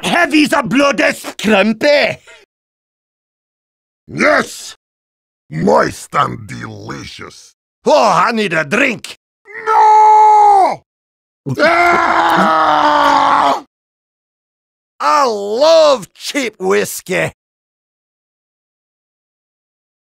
heavy the blood is crumpy. Yes! Moist and delicious. Oh, I need a drink. No! Ah! I love cheap whiskey.